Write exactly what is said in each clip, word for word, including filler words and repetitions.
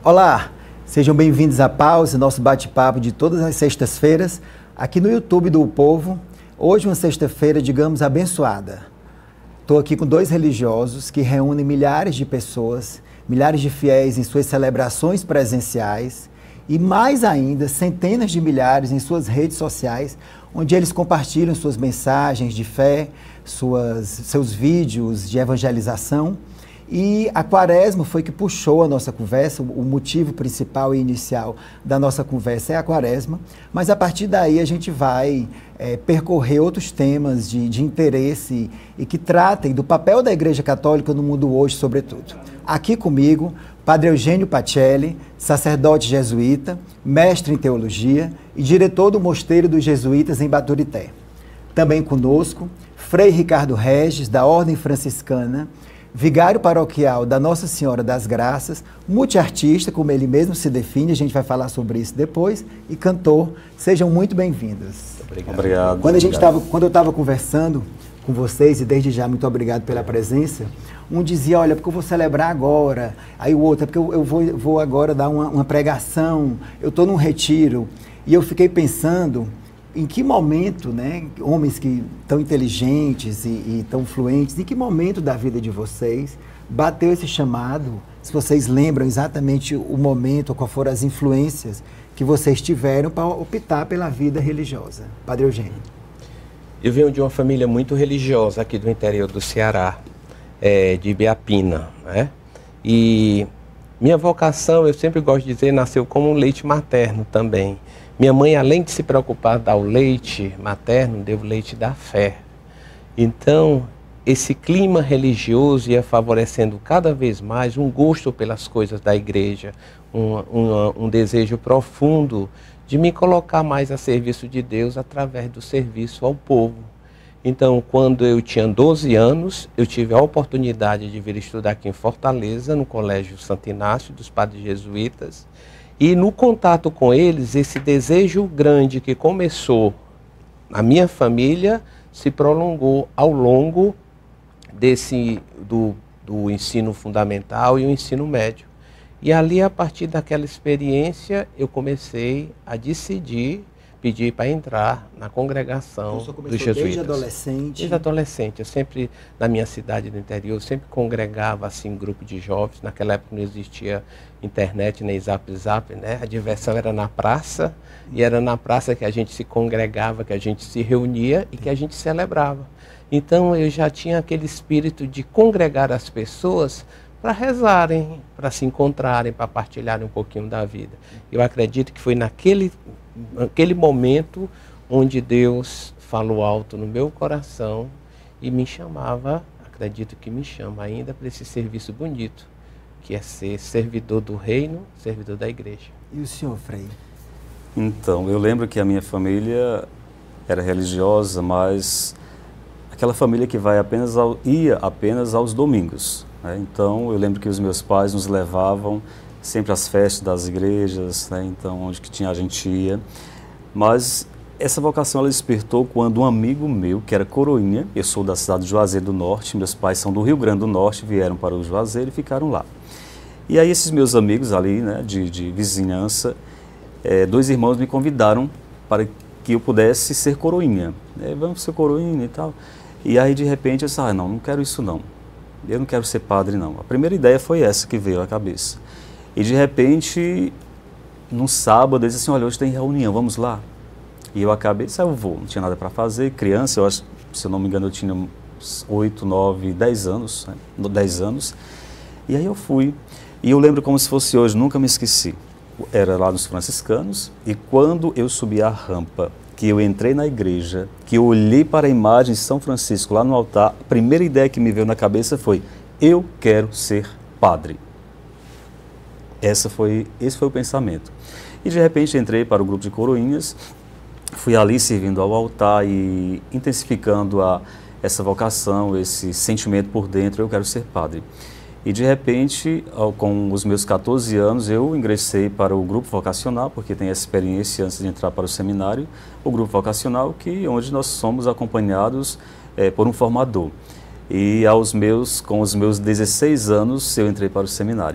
Olá, sejam bem-vindos à Pause, nosso bate-papo de todas as sextas-feiras, aqui no YouTube do O Povo. Hoje uma sexta-feira, digamos, abençoada. Estou aqui com dois religiosos que reúnem milhares de pessoas, milhares de fiéis em suas celebrações presenciais e, mais ainda, centenas de milhares em suas redes sociais, onde eles compartilham suas mensagens de fé, suas, seus vídeos de evangelização. E a Quaresma foi que puxou a nossa conversa, o motivo principal e inicial da nossa conversa é a Quaresma, mas a partir daí a gente vai é, percorrer outros temas de, de interesse e que tratem do papel da Igreja Católica no mundo hoje, sobretudo. Aqui comigo, Padre Eugênio Pacelli, sacerdote jesuíta, mestre em teologia e diretor do Mosteiro dos Jesuítas em Baturité. Também conosco, Frei Ricardo Regis, da Ordem Franciscana, vigário paroquial da Nossa Senhora das Graças, multiartista, como ele mesmo se define, a gente vai falar sobre isso depois, e cantor. Sejam muito bem-vindos. Obrigado. Obrigado. Quando, a gente tava, quando eu estava conversando com vocês, e desde já muito obrigado pela presença, um dizia, olha, porque eu vou celebrar agora, aí o outro, é porque eu, eu vou, vou agora dar uma, uma pregação, eu estou num retiro, e eu fiquei pensando em que momento, né, homens que tão inteligentes e, e tão fluentes, em que momento da vida de vocês bateu esse chamado, se vocês lembram exatamente o momento, ou quais foram as influências que vocês tiveram para optar pela vida religiosa? Padre Eugênio. Eu venho de uma família muito religiosa aqui do interior do Ceará, é, de Ibiapina, né? E minha vocação, eu sempre gosto de dizer, nasceu como um leite materno também. Minha mãe, além de se preocupar dar o leite materno, deu o leite da fé. Então, esse clima religioso ia favorecendo cada vez mais um gosto pelas coisas da igreja, um, um, um desejo profundo de me colocar mais a serviço de Deus através do serviço ao povo. Então, quando eu tinha doze anos, eu tive a oportunidade de vir estudar aqui em Fortaleza, no Colégio Santo Inácio dos Padres Jesuítas. E no contato com eles, esse desejo grande que começou na minha família se prolongou ao longo desse, do, do ensino fundamental e o ensino médio. E ali, a partir daquela experiência, eu comecei a decidir, pedir para entrar na congregação então, dos jesuítas. Desde adolescente? Desde adolescente. Eu sempre, na minha cidade do interior, eu sempre congregava assim, um grupo de jovens. Naquela época não existia internet nem zap zap, né? A diversão era na praça, e era na praça que a gente se congregava, que a gente se reunia e que a gente celebrava. Então eu já tinha aquele espírito de congregar as pessoas para rezarem, para se encontrarem, para partilharem um pouquinho da vida. Eu acredito que foi naquele, naquele momento onde Deus falou alto no meu coração e me chamava, acredito que me chama ainda, para esse serviço bonito, que é ser servidor do reino, servidor da igreja. E o senhor, Frei? Então, eu lembro que a minha família era religiosa, mas aquela família que vai apenas ao, ia apenas aos domingos. Né? Então, eu lembro que os meus pais nos levavam sempre às festas das igrejas, né? Então, onde que tinha a gente ia. Mas essa vocação ela despertou quando um amigo meu, que era coroinha, eu sou da cidade de Juazeiro do Norte, meus pais são do Rio Grande do Norte, vieram para o Juazeiro e ficaram lá. E aí esses meus amigos ali, né, de, de vizinhança, é, dois irmãos me convidaram para que eu pudesse ser coroinha. É, vamos ser coroinha e tal. E aí de repente eu disse, ah, não, não quero isso não. Eu não quero ser padre não. A primeira ideia foi essa que veio à cabeça. E de repente, num sábado, eu disse assim, olha, hoje tem reunião, vamos lá? E eu acabei, disse, ah, eu vou, não tinha nada para fazer. Criança, eu acho, se eu não me engano, eu tinha oito, nove, dez anos, né? dez anos. E aí eu fui. E eu lembro como se fosse hoje, nunca me esqueci. Era lá nos franciscanos, e quando eu subi a rampa, que eu entrei na igreja, que eu olhei para a imagem de São Francisco lá no altar, a primeira ideia que me veio na cabeça foi, eu quero ser padre. Essa foi, esse foi o pensamento. E de repente entrei para o grupo de coroinhas, fui ali servindo ao altar e intensificando a, essa vocação, esse sentimento por dentro, eu quero ser padre. E de repente, com os meus quatorze anos, eu ingressei para o grupo vocacional, porque tem essa experiência antes de entrar para o seminário, o grupo vocacional, que, onde nós somos acompanhados é, por um formador. E aos meus, com os meus dezesseis anos, eu entrei para o seminário.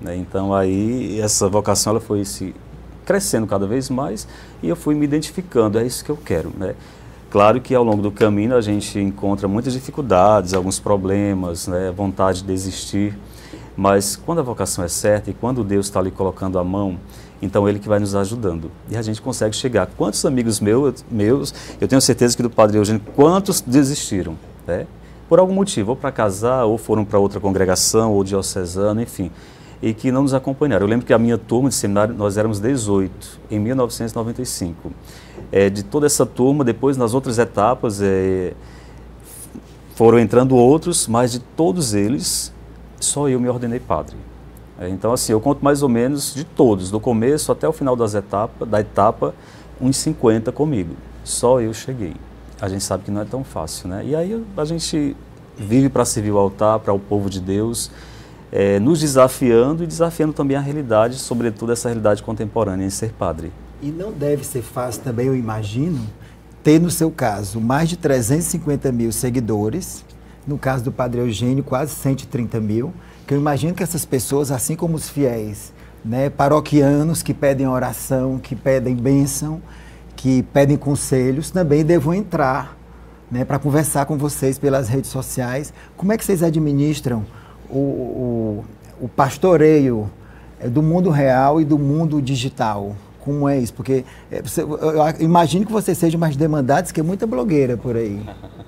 né? Então aí essa vocação ela foi se crescendo cada vez mais e eu fui me identificando, é isso que eu quero, né? Claro que ao longo do caminho a gente encontra muitas dificuldades, alguns problemas, né? Vontade de desistir, mas quando a vocação é certa e quando Deus está ali colocando a mão, então Ele que vai nos ajudando. E a gente consegue chegar. Quantos amigos meus, meus eu tenho certeza que do Padre Eugênio, quantos desistiram, né? Por algum motivo, ou para casar, ou foram para outra congregação, ou diocesano, enfim, e que não nos acompanharam. Eu lembro que a minha turma de seminário, nós éramos dezoito, em mil novecentos e noventa e cinco. É, de toda essa turma, depois nas outras etapas, é, foram entrando outros, mas de todos eles, só eu me ordenei padre. É, então, assim, eu conto mais ou menos de todos, do começo até o final das etapas, da etapa, uns cinquenta comigo. Só eu cheguei. A gente sabe que não é tão fácil, né? E aí a gente vive para servir o altar, para o povo de Deus, é, nos desafiando e desafiando também a realidade, sobretudo essa realidade contemporânea em ser padre. E não deve ser fácil também, eu imagino, ter no seu caso mais de trezentos e cinquenta mil seguidores, no caso do Padre Eugênio quase cento e trinta mil, que eu imagino que essas pessoas, assim como os fiéis, né, paroquianos que pedem oração, que pedem bênção, que pedem conselhos, também devam entrar, né, para conversar com vocês pelas redes sociais. Como é que vocês administram o, o, o pastoreio do mundo real e do mundo digital? Como é isso? Porque é, você, eu, eu imagino que vocês sejam mais demandados que muita blogueira por aí.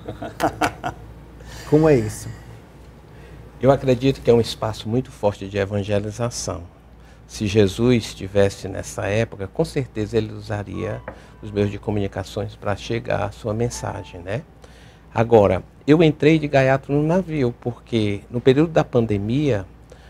Como é isso? Eu acredito que é um espaço muito forte de evangelização. Se Jesus estivesse nessa época, com certeza ele usaria os meios de comunicações para chegar à sua mensagem, né? Agora, eu entrei de gaiato no navio, porque no período da pandemia,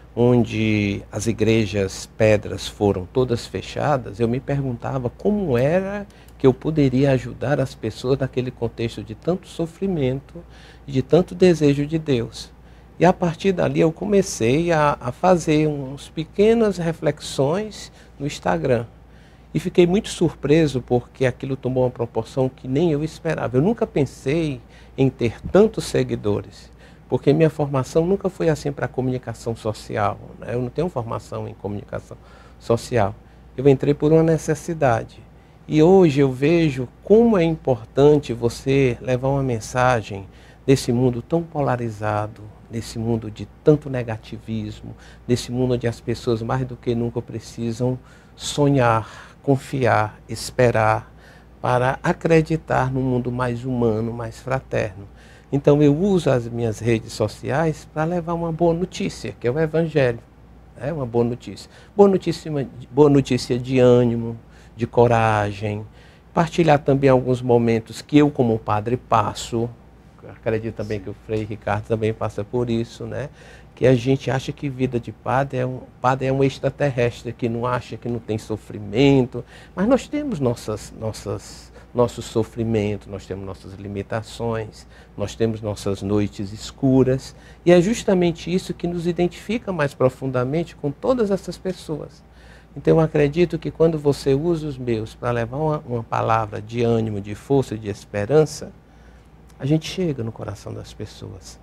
onde as igrejas pedras foram todas fechadas, eu me perguntava como era que eu poderia ajudar as pessoas naquele contexto de tanto sofrimento e de tanto desejo de Deus. E a partir dali eu comecei a, a fazer umas pequenas reflexões no Instagram. E fiquei muito surpreso porque aquilo tomou uma proporção que nem eu esperava. Eu nunca pensei em ter tantos seguidores, porque minha formação nunca foi assim para comunicação social, né? Eu não tenho formação em comunicação social. Eu entrei por uma necessidade. E hoje eu vejo como é importante você levar uma mensagem desse mundo tão polarizado, nesse mundo de tanto negativismo, nesse mundo onde as pessoas mais do que nunca precisam sonhar, confiar, esperar, para acreditar num mundo mais humano, mais fraterno. Então eu uso as minhas redes sociais para levar uma boa notícia, que é o Evangelho. É uma boa notícia. Boa notícia, boa notícia de ânimo, de coragem. Partilhar também alguns momentos que eu como padre passo. Acredito também que o Frei Ricardo também passa por isso, né? Que a gente acha que vida de padre é um, padre é um extraterrestre, que não acha que não tem sofrimento, mas nós temos nossas, nossas, nossos sofrimentos, nós temos nossas limitações, nós temos nossas noites escuras, e é justamente isso que nos identifica mais profundamente com todas essas pessoas. Então eu acredito que quando você usa os meus para levar uma, uma palavra de ânimo, de força, de esperança, a gente chega no coração das pessoas.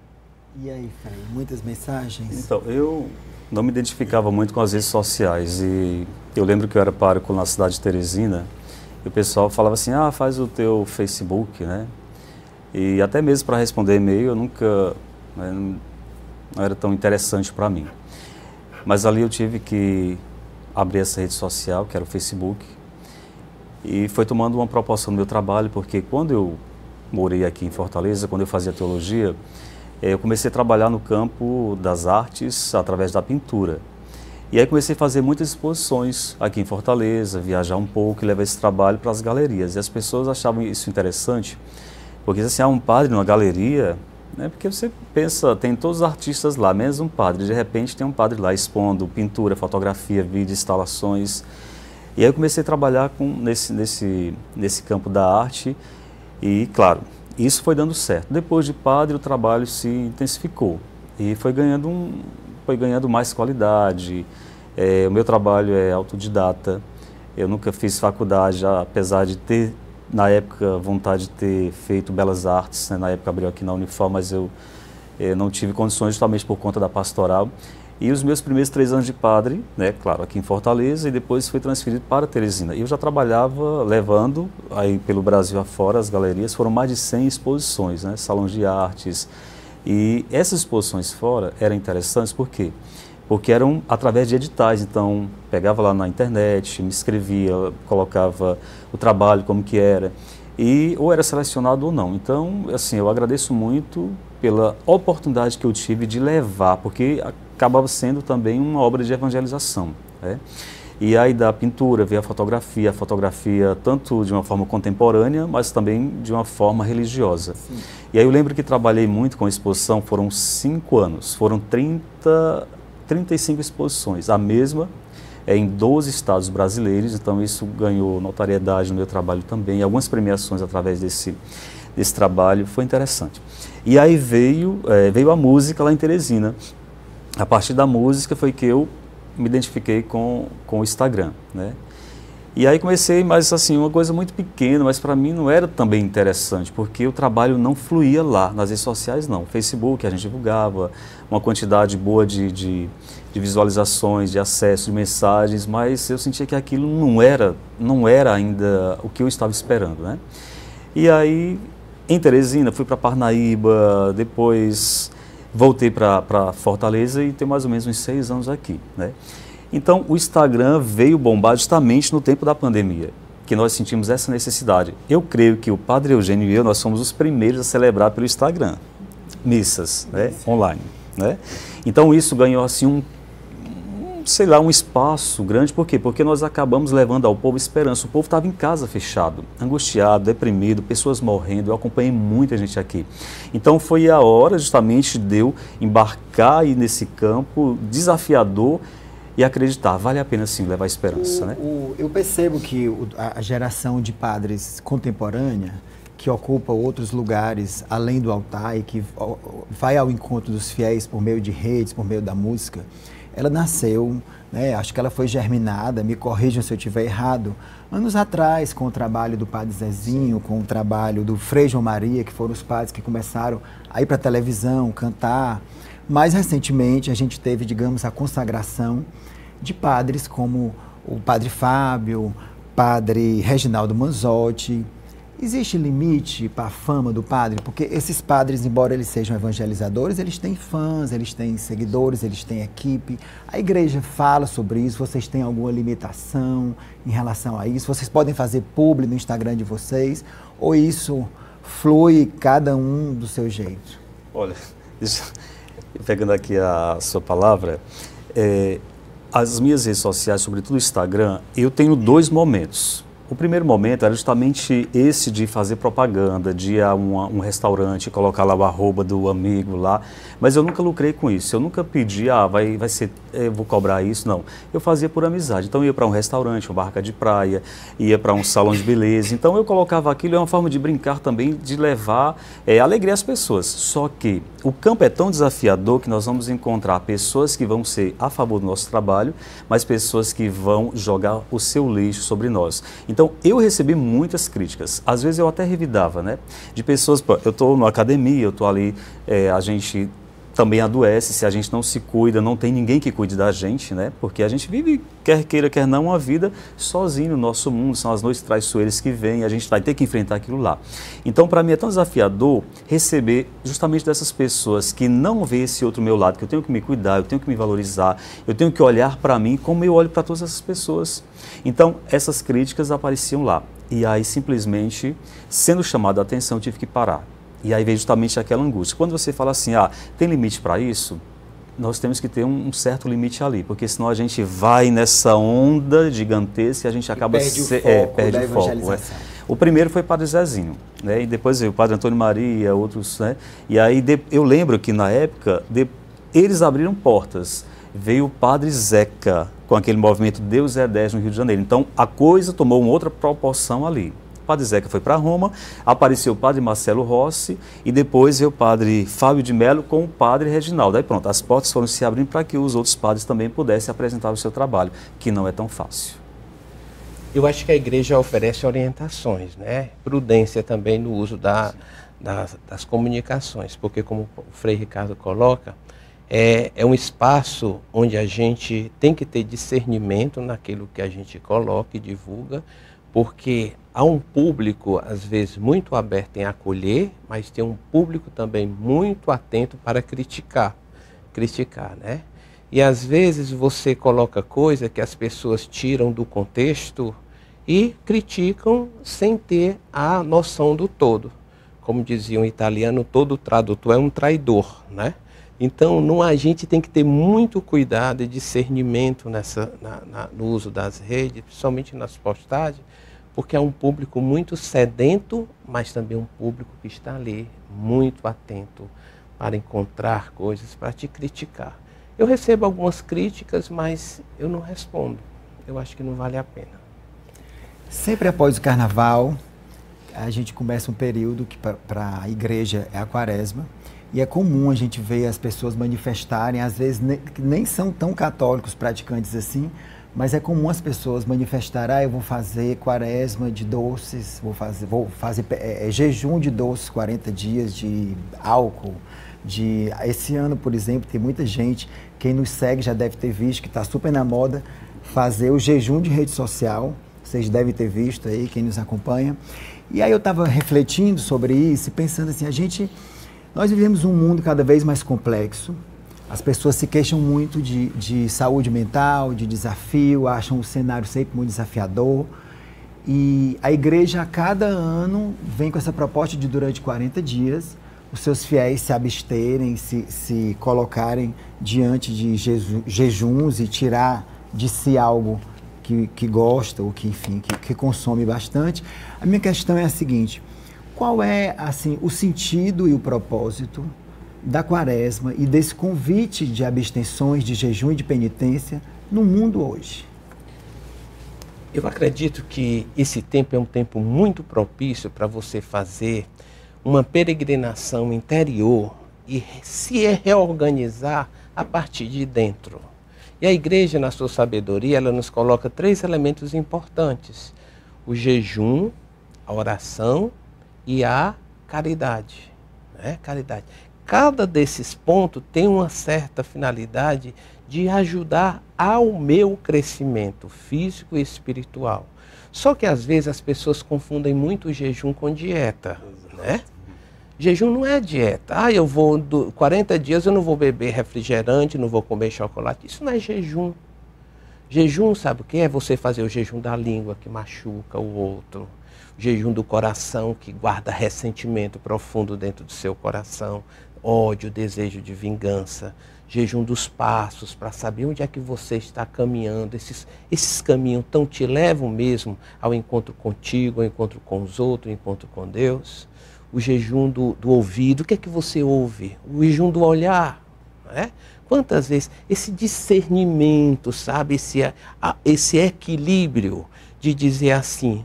E aí, Frei, muitas mensagens? Então, eu não me identificava muito com as redes sociais e eu lembro que eu era pároco na cidade de Teresina e o pessoal falava assim, ah, faz o teu Facebook, né? E até mesmo para responder e-mail eu nunca, né, não era tão interessante para mim. Mas ali eu tive que abrir essa rede social, que era o Facebook, e foi tomando uma proporção do meu trabalho, porque quando eu morei aqui em Fortaleza, quando eu fazia teologia, eu comecei a trabalhar no campo das artes através da pintura. E aí comecei a fazer muitas exposições aqui em Fortaleza, viajar um pouco e levar esse trabalho para as galerias. E as pessoas achavam isso interessante, porque assim, há um padre numa galeria, né, porque você pensa, tem todos os artistas lá, menos um padre. De repente tem um padre lá expondo pintura, fotografia, vídeo, instalações. E aí eu comecei a trabalhar com, nesse, nesse, nesse campo da arte. E, claro, isso foi dando certo. Depois de padre, o trabalho se intensificou e foi ganhando, um, foi ganhando mais qualidade. É, o meu trabalho é autodidata. Eu nunca fiz faculdade, apesar de ter, na época, vontade de ter feito Belas Artes, né? Na época abriu aqui na Unifor, mas eu, eu não tive condições justamente por conta da pastoral. E os meus primeiros três anos de padre, né, claro, aqui em Fortaleza, e depois fui transferido para Teresina. E eu já trabalhava levando, aí pelo Brasil afora, as galerias, foram mais de cem exposições, né, salões de artes. E essas exposições fora eram interessantes, por quê? Porque eram através de editais, então pegava lá na internet, me inscrevia, colocava o trabalho como que era, e ou era selecionado ou não. Então, assim, eu agradeço muito pela oportunidade que eu tive de levar, porque acabava sendo também uma obra de evangelização, né? E aí da pintura veio a fotografia, a fotografia tanto de uma forma contemporânea, mas também de uma forma religiosa. Sim. E aí eu lembro que trabalhei muito com a exposição, foram cinco anos, foram trinta, trinta e cinco exposições, a mesma é, em doze estados brasileiros, então isso ganhou notariedade no meu trabalho também, algumas premiações através desse, desse trabalho, foi interessante. E aí veio, é, veio a música lá em Teresina. A partir da música foi que eu me identifiquei com, com o Instagram, né? E aí comecei, mas assim, uma coisa muito pequena, mas para mim não era também interessante, porque o trabalho não fluía lá, nas redes sociais não. Facebook a gente divulgava, uma quantidade boa de, de, de visualizações, de acesso, de mensagens, mas eu sentia que aquilo não era, não era ainda o que eu estava esperando, né? E aí, em Teresina, fui para Parnaíba, depois voltei para Fortaleza e tenho mais ou menos uns seis anos aqui, né? Então, o Instagram veio bombar justamente no tempo da pandemia, que nós sentimos essa necessidade. Eu creio que o Padre Eugênio e eu, nós fomos os primeiros a celebrar pelo Instagram, missas, né, online, né? Então, isso ganhou assim um, um, sei lá, um espaço grande. Por quê? Porque nós acabamos levando ao povo esperança. O povo estava em casa fechado, angustiado, deprimido, pessoas morrendo. Eu acompanhei muita gente aqui. Então, foi a hora justamente de eu embarcar aí nesse campo desafiador e acreditar, vale a pena sim levar esperança, o, né? O, eu percebo que o, a geração de padres contemporânea, que ocupa outros lugares além do altar e que vai ao encontro dos fiéis por meio de redes, por meio da música, ela nasceu, né, acho que ela foi germinada, me corrijam se eu estiver errado, anos atrás, com o trabalho do Padre Zezinho, com o trabalho do Frei João Maria, que foram os padres que começaram a ir para a televisão, cantar. Mais recentemente, a gente teve, digamos, a consagração de padres como o Padre Fábio, Padre Reginaldo Manzotti. Existe limite para a fama do padre? Porque esses padres, embora eles sejam evangelizadores, eles têm fãs, eles têm seguidores, eles têm equipe. A igreja fala sobre isso, vocês têm alguma limitação em relação a isso? Vocês podem fazer publi no Instagram de vocês? Ou isso flui cada um do seu jeito? Olha, isso... pegando aqui a sua palavra, é, as minhas redes sociais, sobretudo o Instagram, eu tenho dois momentos. O primeiro momento era justamente esse de fazer propaganda, de ir a um, um restaurante, colocar lá o arroba do amigo lá, mas eu nunca lucrei com isso, eu nunca pedi, ah, vai, vai ser, eu vou cobrar isso, não. Eu fazia por amizade, então eu ia para um restaurante, uma barraca de praia, ia para um salão de beleza, então eu colocava aquilo, é uma forma de brincar também, de levar é, alegria às pessoas. Só que o campo é tão desafiador que nós vamos encontrar pessoas que vão ser a favor do nosso trabalho, mas pessoas que vão jogar o seu lixo sobre nós. Então, eu recebi muitas críticas, às vezes eu até revidava, né? De pessoas, pô, eu estou na academia, eu estou ali, é, a gente também adoece, se a gente não se cuida, não tem ninguém que cuide da gente, né? Porque a gente vive, quer queira, quer não, uma vida sozinho no nosso mundo, são as noites traiçoeiras que vêm, a gente vai ter que enfrentar aquilo lá. Então, para mim é tão desafiador receber justamente dessas pessoas que não vê esse outro meu lado, que eu tenho que me cuidar, eu tenho que me valorizar, eu tenho que olhar para mim como eu olho para todas essas pessoas. Então, essas críticas apareciam lá. E aí, simplesmente, sendo chamado a atenção, eu tive que parar. E aí veio justamente aquela angústia. Quando você fala assim, ah, tem limite para isso? Nós temos que ter um, um certo limite ali, porque senão a gente vai nessa onda gigantesca e a gente acaba... E perde se, o foco é, perde da o foco. É. O primeiro foi o Padre Zezinho, né? E depois veio o Padre Antônio Maria, outros, né? E aí de, eu lembro que na época de, eles abriram portas. Veio o Padre Zeca, com aquele movimento Deus é dez no Rio de Janeiro. Então a coisa tomou uma outra proporção ali. O Padre Zeca foi para Roma, apareceu o Padre Marcelo Rossi e depois veio o Padre Fábio de Mello com o Padre Reginaldo. Aí pronto, as portas foram se abrindo para que os outros padres também pudessem apresentar o seu trabalho, que não é tão fácil. Eu acho que a igreja oferece orientações, né? Prudência também no uso da, das, das comunicações, porque como o Frei Ricardo coloca, É, é um espaço onde a gente tem que ter discernimento naquilo que a gente coloca e divulga, porque há um público, às vezes, muito aberto em acolher, mas tem um público também muito atento para criticar. Criticar, né? E às vezes você coloca coisa que as pessoas tiram do contexto e criticam sem ter a noção do todo. Como dizia um italiano, todo tradutor é um traidor, né? Então, não, a gente tem que ter muito cuidado e discernimento nessa, na, na, no uso das redes, principalmente nas postagens, porque é um público muito sedento, mas também um público que está ali, muito atento para encontrar coisas, para te criticar. Eu recebo algumas críticas, mas eu não respondo. Eu acho que não vale a pena. Sempre após o carnaval, a gente começa um período que para a igreja é a quaresma, e é comum a gente ver as pessoas manifestarem, às vezes nem, nem são tão católicos praticantes assim, mas é comum as pessoas manifestarem, ah, eu vou fazer quaresma de doces, vou fazer, vou fazer é, é, jejum de doces, quarenta dias de álcool. De, esse ano, por exemplo, tem muita gente, quem nos segue já deve ter visto, que está super na moda, fazer o jejum de rede social, vocês devem ter visto aí, quem nos acompanha. E aí eu estava refletindo sobre isso e pensando assim, a gente... Nós vivemos um mundo cada vez mais complexo, as pessoas se queixam muito de, de saúde mental, de desafio, acham o cenário sempre muito desafiador. E a igreja, a cada ano, vem com essa proposta de, durante quarenta dias, os seus fiéis se absterem, se, se colocarem diante de jeju, jejuns e tirar de si algo que, que gosta ou que, enfim, que, que consome bastante. A minha questão é a seguinte... Qual é, assim, o sentido e o propósito da quaresma e desse convite de abstenções, de jejum e de penitência no mundo hoje? Eu acredito que esse tempo é um tempo muito propício para você fazer uma peregrinação interior e se reorganizar a partir de dentro. E a igreja, na sua sabedoria, ela nos coloca três elementos importantes: o jejum, a oração e a caridade, né? Caridade. Cada desses pontos tem uma certa finalidade de ajudar ao meu crescimento físico e espiritual. Só que às vezes as pessoas confundem muito o jejum com dieta, né? Jejum não é dieta. Ah, eu vou, do, quarenta dias eu não vou beber refrigerante, não vou comer chocolate. Isso não é jejum. Jejum, sabe o que é? Você fazer o jejum da língua que machuca o outro. Jejum do coração, que guarda ressentimento profundo dentro do seu coração, ódio, desejo de vingança. Jejum dos passos, para saber onde é que você está caminhando. Esses, esses caminhos tão te levam mesmo ao encontro contigo, ao encontro com os outros, ao encontro com Deus. O jejum do, do ouvido, o que é que você ouve? O jejum do olhar, não é? Quantas vezes esse discernimento, sabe, esse, a, esse equilíbrio de dizer assim...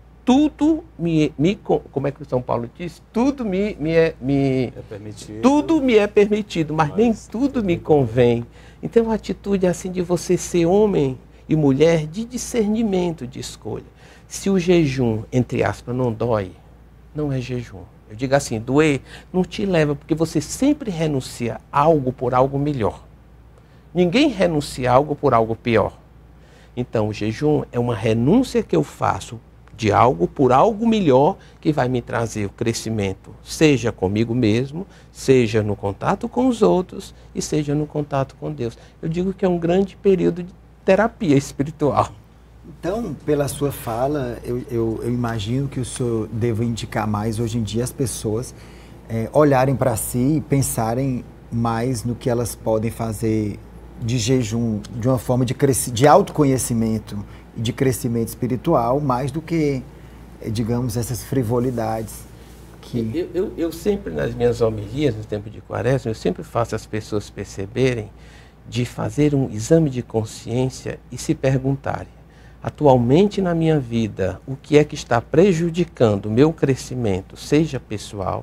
Tudo me, me, como é que o São Paulo diz? Tudo me, me, é, me é permitido. Tudo me é permitido, mas, mas nem tudo me convém. Então a atitude é assim de você ser homem e mulher de discernimento de escolha. Se o jejum, entre aspas, não dói, não é jejum. Eu digo assim, doer não te leva, porque você sempre renuncia algo por algo melhor. Ninguém renuncia algo por algo pior. Então o jejum é uma renúncia que eu faço de algo por algo melhor que vai me trazer o crescimento, seja comigo mesmo, seja no contato com os outros e seja no contato com Deus. Eu digo que é um grande período de terapia espiritual. Então, pela sua fala, eu, eu, eu imagino que o senhor deva indicar mais hoje em dia as pessoas é, olharem para si e pensarem mais no que elas podem fazer de jejum, de uma forma de, de autoconhecimento e de crescimento espiritual, mais do que, digamos, essas frivolidades. Que... Eu, eu, eu sempre, nas minhas homilias, no tempo de quaresma, eu sempre faço as pessoas perceberem de fazer um exame de consciência e se perguntarem, atualmente na minha vida, o que é que está prejudicando o meu crescimento, seja pessoal,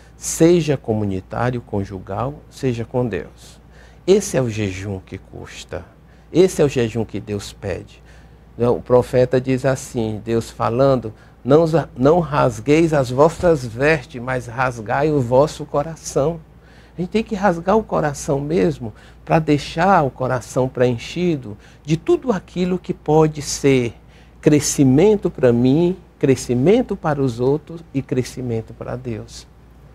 seja comunitário, conjugal, seja com Deus. Esse é o jejum que custa. Esse é o jejum que Deus pede. O profeta diz assim, Deus falando, não, não rasgueis as vossas vestes, mas rasgai o vosso coração. A gente tem que rasgar o coração mesmo para deixar o coração preenchido de tudo aquilo que pode ser crescimento para mim, crescimento para os outros e crescimento para Deus.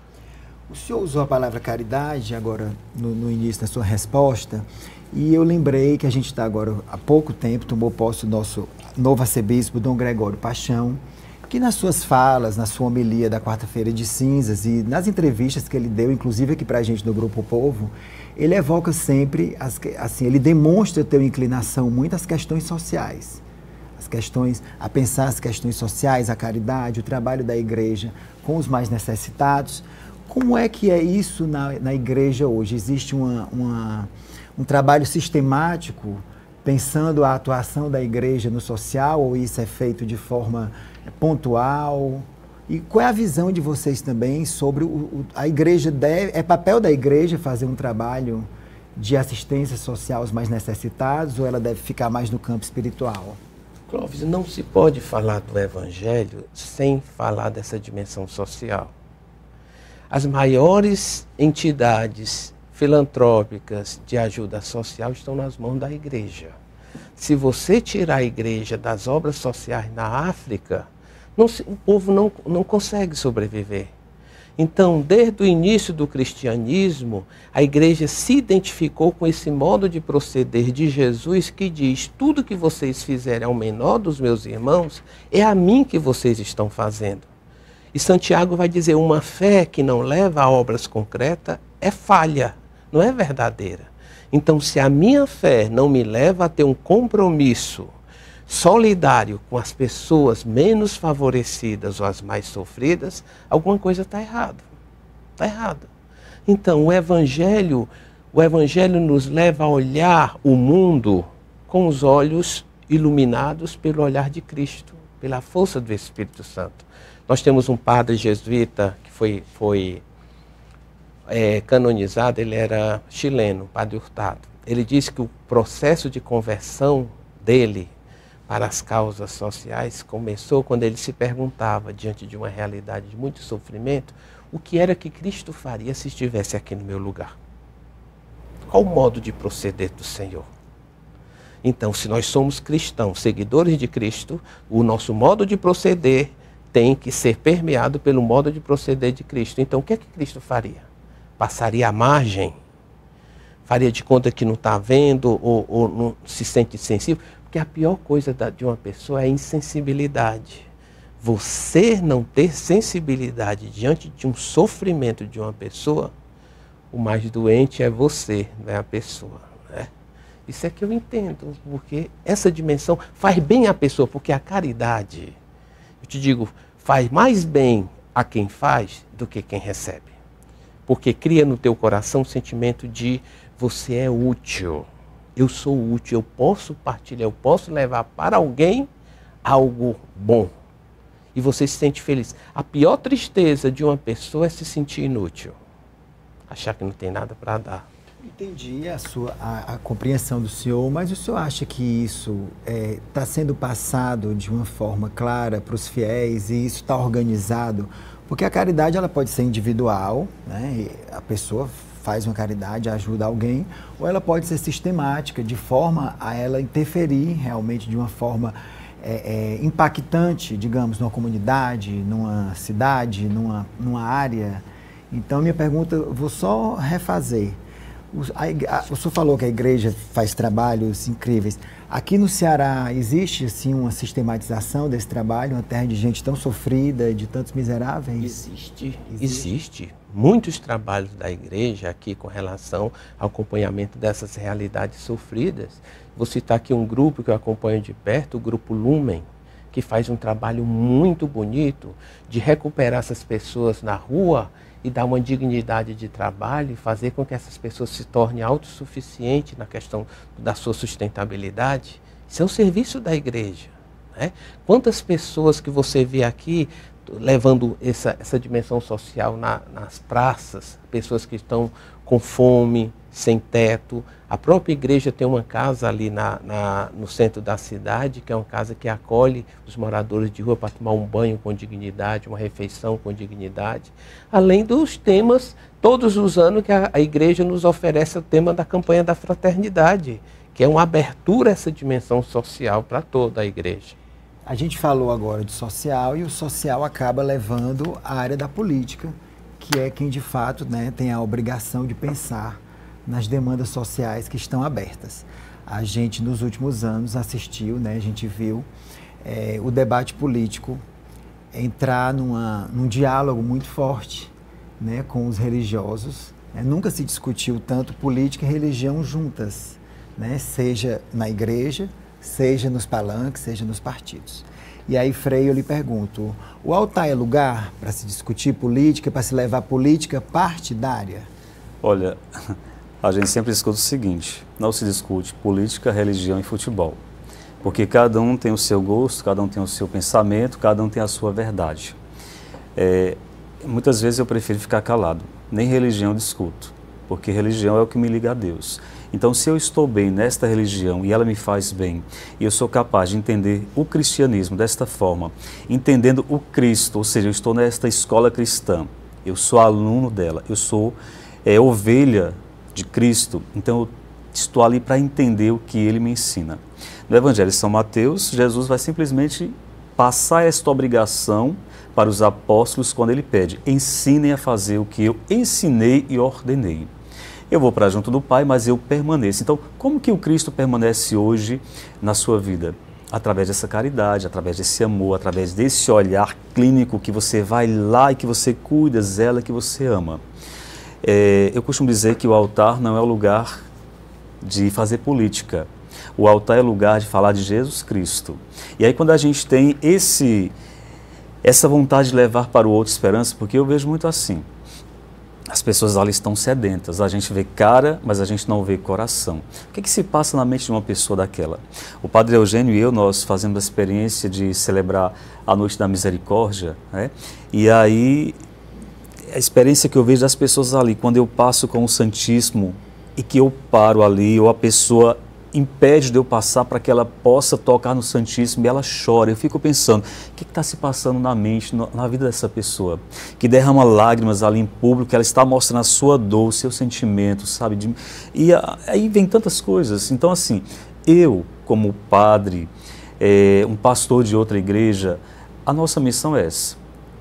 O senhor usou a palavra caridade agora no, no início da sua resposta e eu lembrei que a gente está agora, há pouco tempo, tomou posse do nosso novo arcebispo, Dom Gregório Paixão, que nas suas falas, na sua homilia da quarta-feira de cinzas e nas entrevistas que ele deu, inclusive aqui para a gente do Grupo Povo, ele evoca sempre, as, assim, ele demonstra ter uma inclinação muito às questões sociais, as questões, a pensar as questões sociais, a caridade, o trabalho da igreja com os mais necessitados. Como é que é isso na, na igreja hoje? Existe uma, uma, um trabalho sistemático pensando a atuação da igreja no social ou isso é feito de forma pontual? E qual é a visão de vocês também sobre o, o, a igreja deve, é papel da igreja fazer um trabalho de assistência social aos mais necessitados ou ela deve ficar mais no campo espiritual? Clóvis, não se pode falar do evangelho sem falar dessa dimensão social. As maiores entidades filantrópicas de ajuda social estão nas mãos da igreja. Se você tirar a igreja das obras sociais na África, não se, o povo não, não consegue sobreviver. Então, desde o início do cristianismo, a igreja se identificou com esse modo de proceder de Jesus que diz: tudo que vocês fizerem ao menor dos meus irmãos, é a mim que vocês estão fazendo. E Santiago vai dizer, uma fé que não leva a obras concretas é falha, não é verdadeira. Então, se a minha fé não me leva a ter um compromisso solidário com as pessoas menos favorecidas ou as mais sofridas, alguma coisa está errada. Está errada. Então, o Evangelho, o Evangelho nos leva a olhar o mundo com os olhos iluminados pelo olhar de Cristo, pela força do Espírito Santo. Nós temos um padre jesuíta que foi, foi é, canonizado, ele era chileno, Padre Hurtado. Ele disse que o processo de conversão dele para as causas sociais começou quando ele se perguntava, diante de uma realidade de muito sofrimento, o que era que Cristo faria se estivesse aqui no meu lugar? Qual o modo de proceder do Senhor? Então, se nós somos cristãos, seguidores de Cristo, o nosso modo de proceder tem que ser permeado pelo modo de proceder de Cristo. Então, o que é que Cristo faria? Passaria à margem? Faria de conta que não está vendo ou, ou não se sente sensível? Porque a pior coisa da, de uma pessoa é a insensibilidade. Você não ter sensibilidade diante de um sofrimento de uma pessoa, o mais doente é você, não é a pessoa, né? Isso é que eu entendo, porque essa dimensão faz bem à pessoa, porque a caridade, eu te digo, faz mais bem a quem faz do que quem recebe. Porque cria no teu coração o sentimento de você é útil, eu sou útil, eu posso partilhar, eu posso levar para alguém algo bom. E você se sente feliz. A pior tristeza de uma pessoa é se sentir inútil. Achar que não tem nada para dar. Entendi a sua a, a compreensão do senhor, mas o senhor acha que isso está é, sendo passado de uma forma clara para os fiéis e isso está organizado? Porque a caridade ela pode ser individual, né? A pessoa faz uma caridade, ajuda alguém, ou ela pode ser sistemática, de forma a ela interferir realmente de uma forma é, é, impactante, digamos, numa comunidade, numa cidade, numa, numa área. Então, minha pergunta, eu vou só refazer. O, a, a, o senhor falou que a igreja faz trabalhos incríveis. Aqui no Ceará existe assim uma sistematização desse trabalho, uma terra de gente tão sofrida, de tantos miseráveis? Existe, existe. Existe. Muitos trabalhos da igreja aqui com relação ao acompanhamento dessas realidades sofridas. Vou citar aqui um grupo que eu acompanho de perto, o Grupo Lumen, que faz um trabalho muito bonito de recuperar essas pessoas na rua e dar uma dignidade de trabalho e fazer com que essas pessoas se tornem autossuficientes na questão da sua sustentabilidade. Isso é o serviço da igreja, né? Quantas pessoas que você vê aqui levando essa, essa dimensão social na, nas praças, pessoas que estão com fome, sem teto. A própria igreja tem uma casa ali na, na, no centro da cidade, que é uma casa que acolhe os moradores de rua para tomar um banho com dignidade, uma refeição com dignidade. Além dos temas, todos os anos que a, a igreja nos oferece o tema da campanha da fraternidade, que é uma abertura a essa dimensão social para toda a igreja. A gente falou agora do social e o social acaba levando à área da política, que é quem de fato, né, tem a obrigação de pensar nas demandas sociais que estão abertas. A gente nos últimos anos assistiu, né, a gente viu é, o debate político entrar numa, num diálogo muito forte, né, com os religiosos. Né? Nunca se discutiu tanto política e religião juntas, né, seja na igreja, seja nos palanques, seja nos partidos. E aí, Frei, eu lhe pergunto, o altar é lugar para se discutir política, para se levar política partidária? Olha, a gente sempre escuta o seguinte, não se discute política, religião e futebol, porque cada um tem o seu gosto, cada um tem o seu pensamento, cada um tem a sua verdade. É, muitas vezes eu prefiro ficar calado, nem religião eu discuto, porque religião é o que me liga a Deus. Então, se eu estou bem nesta religião e ela me faz bem, e eu sou capaz de entender o cristianismo desta forma, entendendo o Cristo, ou seja, eu estou nesta escola cristã, eu sou aluno dela, eu sou é, ovelha de Cristo, então eu estou ali para entender o que ele me ensina. No Evangelho de São Mateus, Jesus vai simplesmente passar esta obrigação para os apóstolos quando ele pede, ensinem a fazer o que eu ensinei e ordenei. Eu vou para junto do Pai, mas eu permaneço. Então, como que o Cristo permanece hoje na sua vida? Através dessa caridade, através desse amor, através desse olhar clínico que você vai lá e que você cuida, zela, que você ama. É, eu costumo dizer que o altar não é o lugar de fazer política. O altar é o lugar de falar de Jesus Cristo. E aí quando a gente tem esse, essa vontade de levar para o outro esperança, porque eu vejo muito assim, as pessoas ali estão sedentas, a gente vê cara, mas a gente não vê coração. O que, que se passa na mente de uma pessoa daquela? O Padre Eugênio e eu, nós fazemos a experiência de celebrar a Noite da Misericórdia, né? E aí, a experiência que eu vejo das pessoas ali, quando eu passo com o Santíssimo e que eu paro ali, ou a pessoa impede de eu passar para que ela possa tocar no Santíssimo e ela chora. Eu fico pensando, o que está se passando na mente, na vida dessa pessoa? Que derrama lágrimas ali em público, que ela está mostrando a sua dor, o seu sentimento, sabe? De, e aí vem tantas coisas. Então, assim, eu, como padre, é, um pastor de outra igreja, a nossa missão é essa,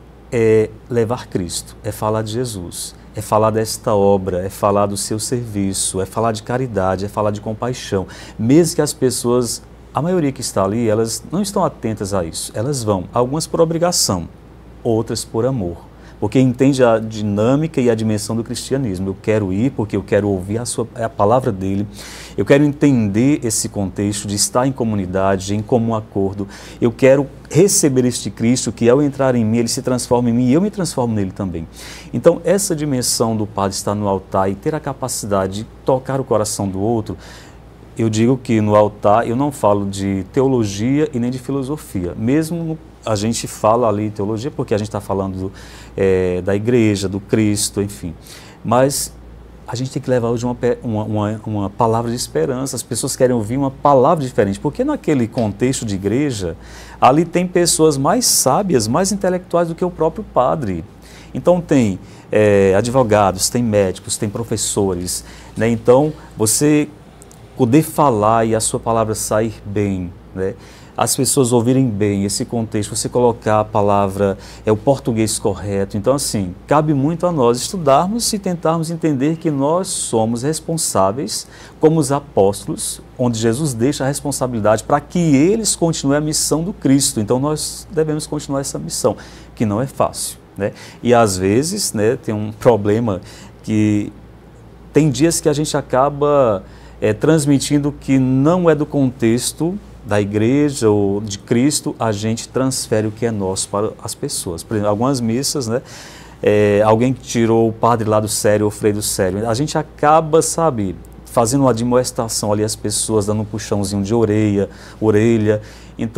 é levar Cristo, é falar de Jesus, é falar desta obra, é falar do seu serviço, é falar de caridade, é falar de compaixão. Mesmo que as pessoas, a maioria que está ali, elas não estão atentas a isso. Elas vão, algumas por obrigação, outras por amor. Porque entende a dinâmica e a dimensão do cristianismo. Eu quero ir porque eu quero ouvir a, sua, a palavra dele, eu quero entender esse contexto de estar em comunidade, em comum acordo. Eu quero receber este Cristo que ao entrar em mim, ele se transforma em mim e eu me transformo nele também. Então essa dimensão do padre estar no altar e ter a capacidade de tocar o coração do outro, eu digo que no altar eu não falo de teologia e nem de filosofia, mesmo no a gente fala ali teologia porque a gente está falando do, é, da igreja, do Cristo, enfim. Mas a gente tem que levar hoje uma, uma, uma, uma palavra de esperança. As pessoas querem ouvir uma palavra diferente, porque naquele contexto de igreja, ali tem pessoas mais sábias, mais intelectuais do que o próprio padre. Então tem é, advogados, tem médicos, tem professores, né? Então você poder falar e a sua palavra sair bem, né? As pessoas ouvirem bem esse contexto, você colocar a palavra, é o português correto. Então, assim, cabe muito a nós estudarmos e tentarmos entender que nós somos responsáveis, como os apóstolos, onde Jesus deixa a responsabilidade para que eles continuem a missão do Cristo. Então, nós devemos continuar essa missão, que não é fácil, né? E, às vezes, né, tem um problema que tem dias que a gente acaba é, transmitindo que não é do contexto da igreja ou de Cristo, a gente transfere o que é nosso para as pessoas. Por exemplo, algumas missas, né, é, alguém que tirou o padre lá do sério, ou o frei do sério, a gente acaba, sabe, fazendo uma admoestação ali às pessoas, dando um puxãozinho de orelha, orelha. Então,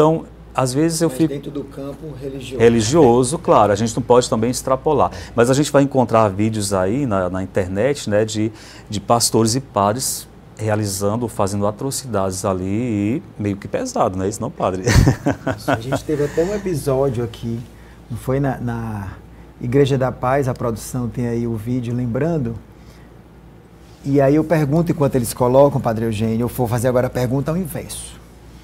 às vezes eu Mas fico... dentro do campo religioso. Religioso, claro, a gente não pode também extrapolar. Mas a gente vai encontrar vídeos aí na, na internet, né, de, de pastores e padres realizando, fazendo atrocidades ali e meio que pesado, né? Isso não, padre? Isso, a gente teve até um episódio aqui, não foi na, na Igreja da Paz, a produção tem aí o vídeo lembrando. E aí eu pergunto, enquanto eles colocam, Padre Eugênio, eu vou fazer agora a pergunta ao inverso.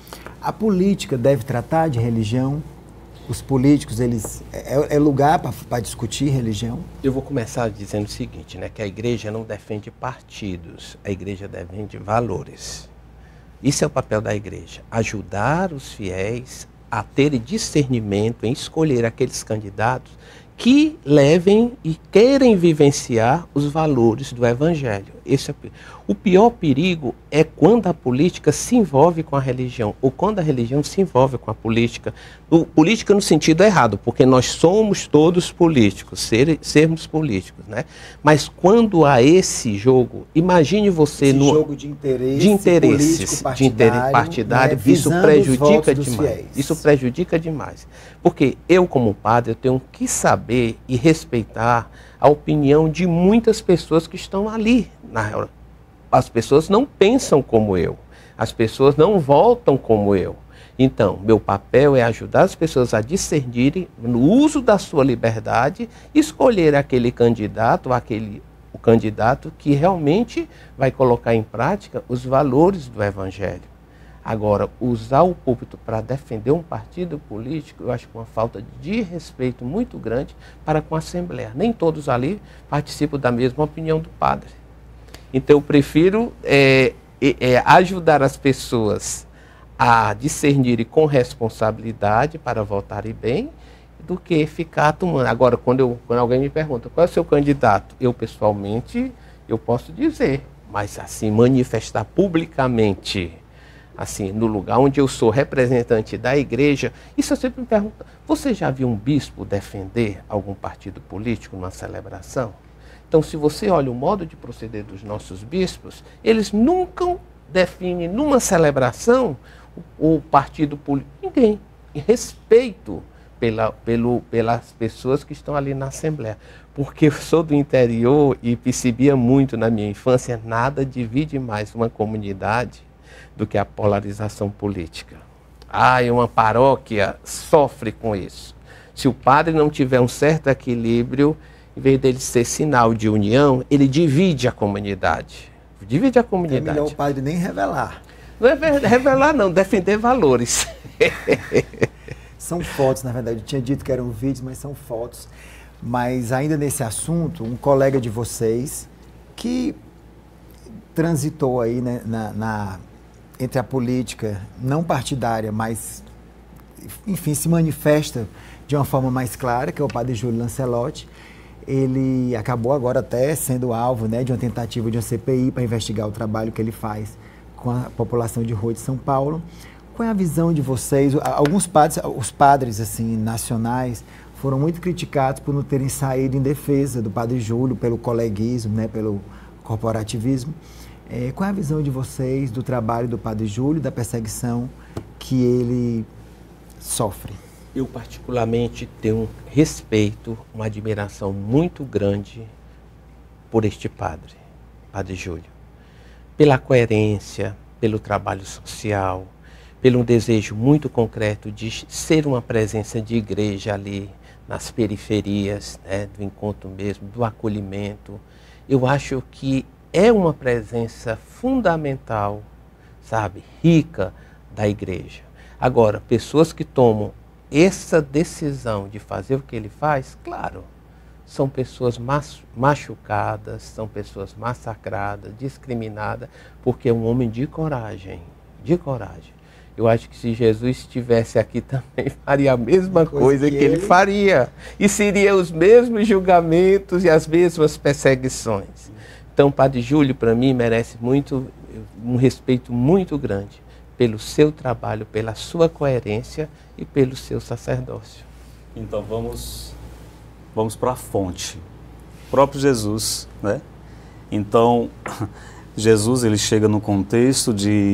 A política deve tratar de religião? Os políticos, eles é, é lugar para discutir religião? Eu vou começar dizendo o seguinte, né, que a igreja não defende partidos, a igreja defende valores. Isso é o papel da igreja, ajudar os fiéis a terem discernimento em escolher aqueles candidatos que levem e querem vivenciar os valores do Evangelho. Esse é o pior perigo é quando a política se envolve com a religião, ou quando a religião se envolve com a política. O, política no sentido errado, porque nós somos todos políticos, ser, sermos políticos, né? Mas quando há esse jogo, imagine você... Esse no jogo de interesse, de interesses, partidário, de interesse partidário, né, isso prejudica dos demais. fiéis. Isso prejudica demais. Porque eu, como padre, eu tenho que saber e respeitar a opinião de muitas pessoas que estão ali. Na, as pessoas não pensam como eu. As pessoas não votam como eu. Então, meu papel é ajudar as pessoas a discernirem, no uso da sua liberdade, escolher aquele candidato, aquele, o candidato que realmente vai colocar em prática os valores do Evangelho. Agora, usar o púlpito para defender um partido político, eu acho que é uma falta de respeito muito grande para com a Assembleia. Nem todos ali participam da mesma opinião do padre. Então, eu prefiro é, é, ajudar as pessoas a discernirem com responsabilidade para votarem bem, do que ficar tomando. Agora, quando, eu, quando alguém me pergunta qual é o seu candidato, eu pessoalmente, eu posso dizer, mas assim, manifestar publicamente, assim, no lugar onde eu sou representante da igreja, isso eu sempre me pergunto, você já viu um bispo defender algum partido político numa celebração? Então, se você olha o modo de proceder dos nossos bispos, eles nunca definem numa celebração o, o partido político. Ninguém. Em respeito pela, pelo, pelas pessoas que estão ali na Assembleia. Porque eu sou do interior e percebia muito na minha infância, nada divide mais uma comunidade do que a polarização política. Ah, uma paróquia sofre com isso. Se o padre não tiver um certo equilíbrio, em vez dele ser sinal de união, ele divide a comunidade. Divide a comunidade. É melhor o padre nem revelar. Não é revelar não, defender valores. São fotos, na verdade. Eu tinha dito que eram vídeos, mas são fotos. Mas ainda nesse assunto, um colega de vocês que transitou aí, né, na, na, entre a política não partidária, mas, enfim, se manifesta de uma forma mais clara, que é o padre Júlio Lancelotti. Ele acabou agora até sendo alvo, né, de uma tentativa de uma C P I para investigar o trabalho que ele faz com a população de rua de São Paulo. Qual é a visão de vocês? Alguns padres, os padres assim, nacionais, foram muito criticados por não terem saído em defesa do padre Júlio, pelo coleguismo, né, pelo corporativismo. É, qual é a visão de vocês do trabalho do padre Júlio, da perseguição que ele sofre? Eu, particularmente, tenho um respeito, uma admiração muito grande por este padre, Padre Júlio. Pela coerência, pelo trabalho social, pelo um desejo muito concreto de ser uma presença de igreja ali nas periferias, né, do encontro mesmo, do acolhimento. Eu acho que é uma presença fundamental, sabe, rica da igreja. Agora, pessoas que tomam essa decisão de fazer o que ele faz, claro, são pessoas machucadas, são pessoas massacradas, discriminadas, porque é um homem de coragem, de coragem. Eu acho que se Jesus estivesse aqui também faria a mesma coisa, coisa que, que ele... ele faria. E seriam os mesmos julgamentos e as mesmas perseguições. Então, Padre Júlio, para mim, merece muito, um respeito muito grande pelo seu trabalho, pela sua coerência e pelo seu sacerdócio. Então vamos, vamos para a fonte. O próprio Jesus, né? Então, Jesus ele chega no contexto de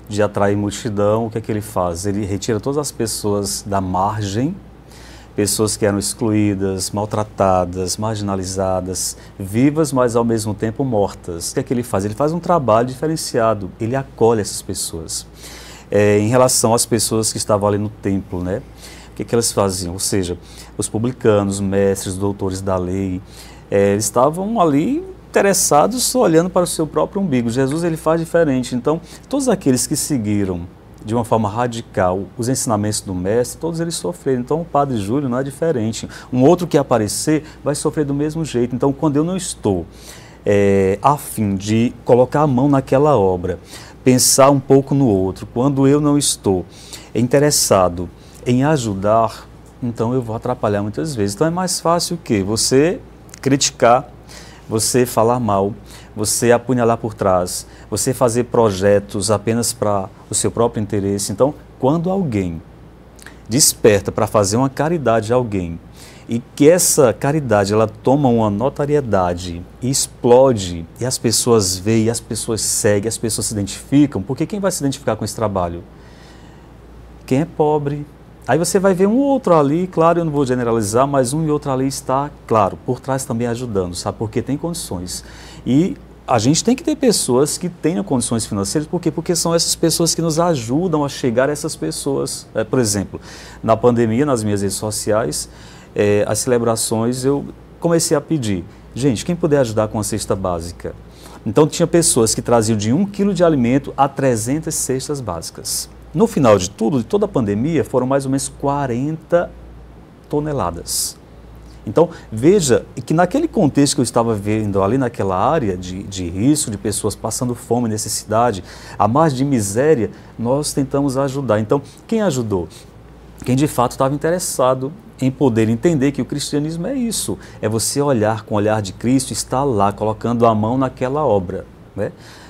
de atrair multidão, o que é que ele faz? Ele retira todas as pessoas da margem, pessoas que eram excluídas, maltratadas, marginalizadas, vivas, mas ao mesmo tempo mortas. O que é que ele faz? Ele faz um trabalho diferenciado, ele acolhe essas pessoas. É, em relação às pessoas que estavam ali no templo, né? O que é que elas faziam? Ou seja, os publicanos, mestres, doutores da lei, é, eles estavam ali interessados só olhando para o seu próprio umbigo. Jesus, ele faz diferente. Então, todos aqueles que seguiram de uma forma radical os ensinamentos do mestre, todos eles sofreram. Então, o Padre Júlio não é diferente. Um outro que aparecer vai sofrer do mesmo jeito. Então, quando eu não estou é, a fim de colocar a mão naquela obra, pensar um pouco no outro, quando eu não estou interessado em ajudar, então eu vou atrapalhar muitas vezes. Então, é mais fácil o quê? Você criticar, você falar mal, você apunhalar por trás, você fazer projetos apenas para o seu próprio interesse. Então, quando alguém desperta para fazer uma caridade a alguém e que essa caridade ela toma uma notariedade e explode e as pessoas veem, as pessoas seguem, as pessoas se identificam, porque quem vai se identificar com esse trabalho? Quem é pobre. Aí você vai ver um outro ali, claro, eu não vou generalizar, mas um e outro ali está, claro, por trás também ajudando, sabe? Porque tem condições. E a gente tem que ter pessoas que tenham condições financeiras, por quê? Porque são essas pessoas que nos ajudam a chegar a essas pessoas. É, por exemplo, na pandemia, nas minhas redes sociais, é, as celebrações, eu comecei a pedir, gente, quem puder ajudar com a cesta básica? Então tinha pessoas que traziam de um quilo de alimento a trezentas cestas básicas. No final de tudo, de toda a pandemia, foram mais ou menos quarenta toneladas. Então, veja que naquele contexto que eu estava vendo ali naquela área de, de risco, de pessoas passando fome, necessidade, a margem de miséria, nós tentamos ajudar. Então, quem ajudou? Quem de fato estava interessado em poder entender que o cristianismo é isso, é você olhar com o olhar de Cristo e estar lá, colocando a mão naquela obra, né?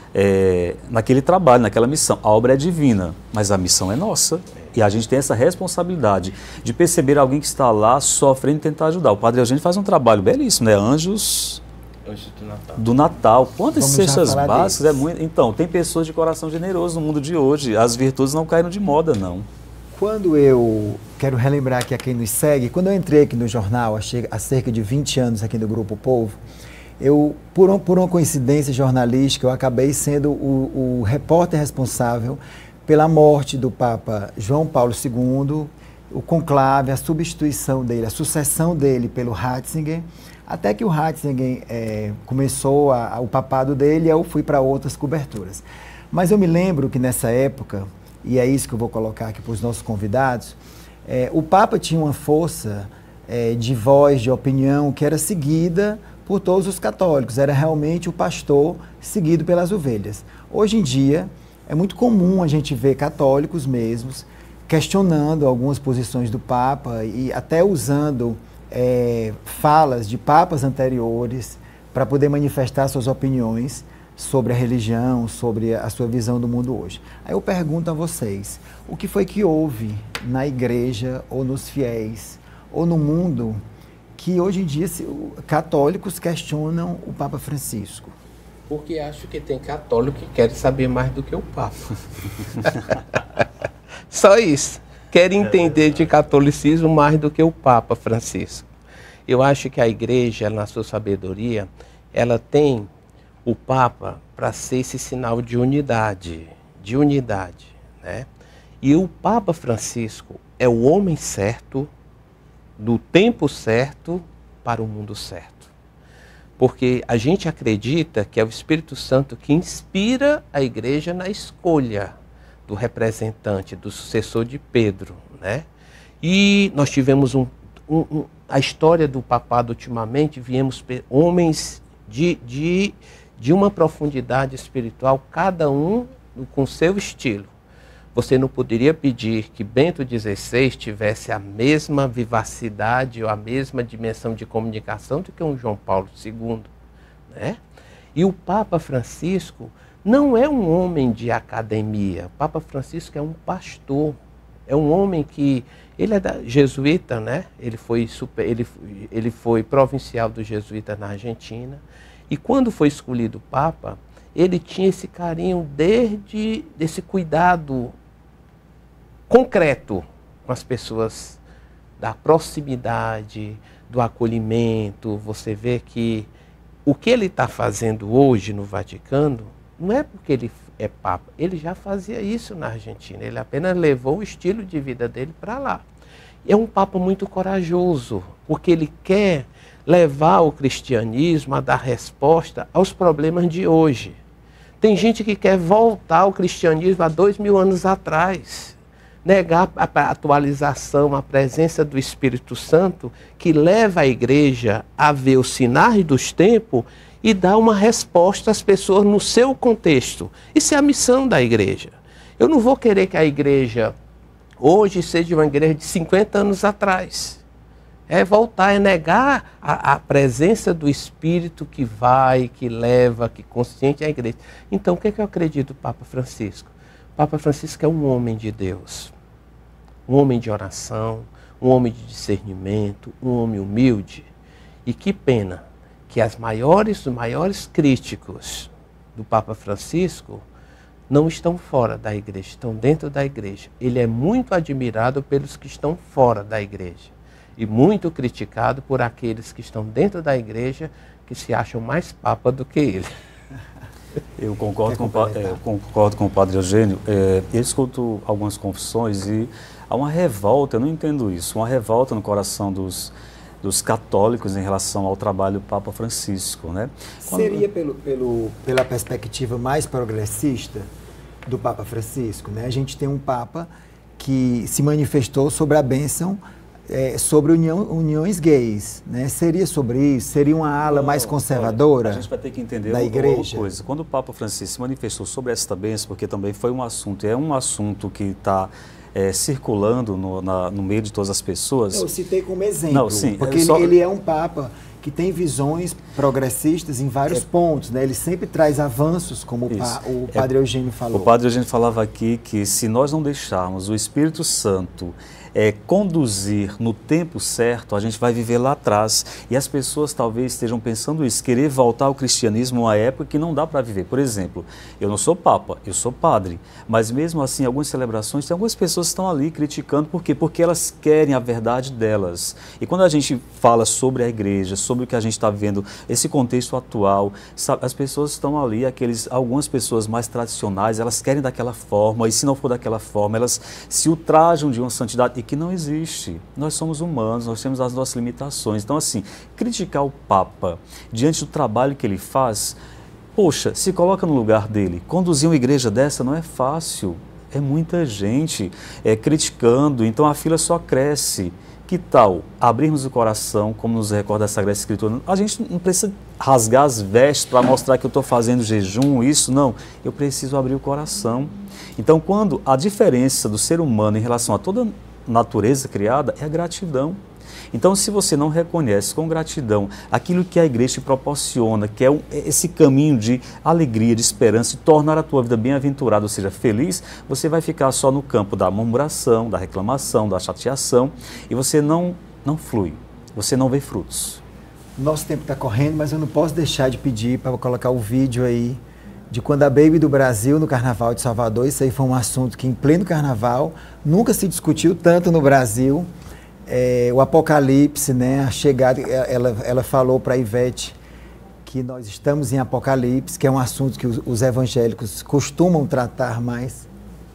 É, naquele trabalho, naquela missão. A obra é divina, mas a missão é nossa. E a gente tem essa responsabilidade de perceber alguém que está lá sofrendo e tentar ajudar. O Padre Eugênio faz um trabalho belíssimo, né? Anjos, Anjos do Natal. Do Natal. Quantas Vamos cestas básicas? É muito... Então, tem pessoas de coração generoso no mundo de hoje. As virtudes não caíram de moda, não. Quando eu quero relembrar aqui a quem nos segue, quando eu entrei aqui no jornal, há cerca de vinte anos aqui no Grupo Povo, eu, por, um, por uma coincidência jornalística, eu acabei sendo o, o repórter responsável pela morte do Papa João Paulo segundo, o conclave, a substituição dele, a sucessão dele pelo Ratzinger, até que o Ratzinger é, começou a, a, o papado dele, eu fui para outras coberturas. Mas eu me lembro que nessa época, e é isso que eu vou colocar aqui para os nossos convidados, é, o Papa tinha uma força é, de voz, de opinião, que era seguida por todos os católicos, era realmente o pastor seguido pelas ovelhas. Hoje em dia, é muito comum a gente ver católicos mesmos questionando algumas posições do Papa e até usando é, falas de papas anteriores para poder manifestar suas opiniões sobre a religião, sobre a sua visão do mundo hoje. Aí eu pergunto a vocês, o que foi que houve na igreja ou nos fiéis ou no mundo que hoje em dia se, católicos questionam o Papa Francisco? Porque acho que tem católico que quer saber mais do que o Papa. Só isso. Quer entender de catolicismo mais do que o Papa Francisco. Eu acho que a igreja, na sua sabedoria, ela tem o Papa para ser esse sinal de unidade, de unidade, né? E o Papa Francisco é o homem certo, do tempo certo, para o mundo certo. Porque a gente acredita que é o Espírito Santo que inspira a igreja na escolha do representante, do sucessor de Pedro, né? E nós tivemos um, um, um, a história do papado ultimamente, viemos homens de, de, de uma profundidade espiritual, cada um com seu estilo. Você não poderia pedir que Bento dezesseis tivesse a mesma vivacidade ou a mesma dimensão de comunicação do que um João Paulo segundo, né? E o Papa Francisco não é um homem de academia. O Papa Francisco é um pastor, é um homem que... Ele é da, jesuíta, né? Ele foi, super, ele, ele foi provincial do jesuíta na Argentina. E quando foi escolhido Papa, ele tinha esse carinho desde esse cuidado concreto com as pessoas, da proximidade, do acolhimento. Você vê que o que ele está fazendo hoje no Vaticano não é porque ele é Papa, ele já fazia isso na Argentina, ele apenas levou o estilo de vida dele para lá. É um Papa muito corajoso, porque ele quer levar o cristianismo a dar resposta aos problemas de hoje. Tem gente que quer voltar ao cristianismo há dois mil anos atrás, negar a atualização, a presença do Espírito Santo, que leva a igreja a ver os sinais dos tempos e dar uma resposta às pessoas no seu contexto. Isso é a missão da igreja. Eu não vou querer que a igreja hoje seja uma igreja de cinquenta anos atrás. É voltar, é negar a, a presença do Espírito que vai, que leva, que consciente a igreja. Então, o que, é que eu acredito do Papa Francisco? O Papa Francisco é um homem de Deus, um homem de oração, um homem de discernimento, um homem humilde. E que pena que as maiores, os maiores críticos do Papa Francisco não estão fora da igreja, estão dentro da igreja. Ele é muito admirado pelos que estão fora da igreja e muito criticado por aqueles que estão dentro da igreja, que se acham mais papa do que ele. Eu concordo, com, é, eu concordo com o padre Eugênio. É, eu escuto algumas confissões e há uma revolta, eu não entendo isso, uma revolta no coração dos, dos católicos em relação ao trabalho do Papa Francisco, né? Quando... Seria pelo, pelo, pela perspectiva mais progressista do Papa Francisco, né? A gente tem um Papa que se manifestou sobre a bênção É, sobre união, uniões gays, né? Seria sobre isso? Seria uma ala não, mais conservadora? Olha, a gente vai ter que entender da uma, igreja. uma coisa. Quando o Papa Francisco se manifestou sobre esta bênção, porque também foi um assunto, é um assunto que está é, circulando no, na, no meio de todas as pessoas. Eu citei como exemplo, não, sim, porque só... ele, ele é um Papa que tem visões progressistas em vários é... pontos, né? Ele sempre traz avanços, como o, pa, o Padre é... Eugênio falou. O Padre Eugênio falava aqui que se nós não deixarmos o Espírito Santo É, conduzir no tempo certo, a gente vai viver lá atrás. E as pessoas talvez estejam pensando isso, querer voltar ao cristianismo uma época que não dá para viver. Por exemplo, eu não sou papa, eu sou padre, mas mesmo assim, em algumas celebrações, tem algumas pessoas que estão ali criticando. Por quê? Porque elas querem a verdade delas. E quando a gente fala sobre a igreja, sobre o que a gente está vivendo, esse contexto atual, sabe, as pessoas estão ali, aqueles, algumas pessoas mais tradicionais, elas querem daquela forma, e se não for daquela forma, elas se ultrajam de uma santidade que não existe. Nós somos humanos, nós temos as nossas limitações. Então, assim, criticar o Papa diante do trabalho que ele faz, poxa, se coloca no lugar dele. Conduzir uma igreja dessa não é fácil. É muita gente é, criticando, então a fila só cresce. Que tal abrirmos o coração, como nos recorda a Sagrada Escritura? A gente não precisa rasgar as vestes para mostrar que eu estou fazendo jejum, isso, não. Eu preciso abrir o coração. Então, quando a diferença do ser humano em relação a toda natureza criada é a gratidão. Então, se você não reconhece com gratidão aquilo que a igreja te proporciona, que é esse caminho de alegria, de esperança, de tornar a tua vida bem-aventurada, ou seja, feliz, você vai ficar só no campo da murmuração, da reclamação, da chateação, e você não, não flui, você não vê frutos. Nosso tempo está correndo, mas eu não posso deixar de pedir para colocar o vídeo aí de quando a Baby do Brasil, no Carnaval de Salvador. Isso aí foi um assunto que em pleno Carnaval nunca se discutiu tanto no Brasil. É, o Apocalipse, né, a chegada, ela, ela falou para a Ivete que nós estamos em Apocalipse, que é um assunto que os, os evangélicos costumam tratar mais.